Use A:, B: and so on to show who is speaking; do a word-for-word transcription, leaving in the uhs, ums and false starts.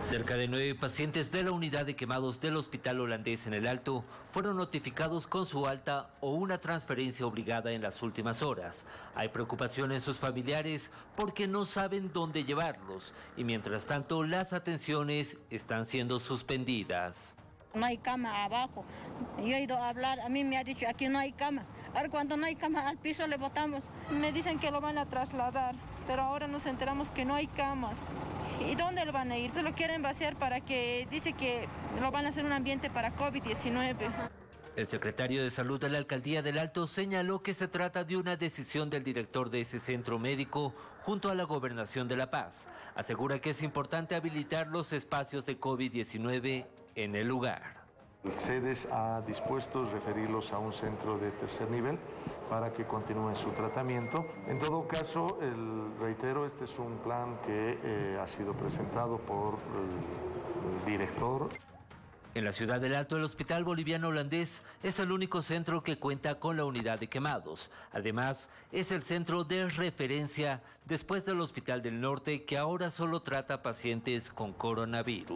A: Cerca de nueve pacientes de la unidad de quemados del Hospital Holandés en El Alto fueron notificados con su alta o una transferencia obligada en las últimas horas. Hay preocupación en sus familiares porque no saben dónde llevarlos y mientras tanto las atenciones están siendo suspendidas.
B: No hay cama abajo. Yo he ido a hablar, a mí me ha dicho aquí no hay cama. Ahora cuando no hay cama al piso le botamos.
C: Me dicen que lo van a trasladar, pero ahora nos enteramos que no hay camas. ¿Y dónde lo van a ir? Se lo quieren vaciar para que, dice que lo van a hacer un ambiente para COVID diecinueve.
A: El secretario de Salud de la Alcaldía del Alto señaló que se trata de una decisión del director de ese centro médico junto a la Gobernación de La Paz. Asegura que es importante habilitar los espacios de COVID diecinueve en el lugar.
D: El CEDES ha dispuesto referirlos a un centro de tercer nivel para que continúen su tratamiento. En todo caso, el, reitero, este es un plan que eh, ha sido presentado por el, el director.
A: En la ciudad del Alto, el Hospital Boliviano Holandés es el único centro que cuenta con la unidad de quemados. Además, es el centro de referencia después del Hospital del Norte, que ahora solo trata pacientes con coronavirus.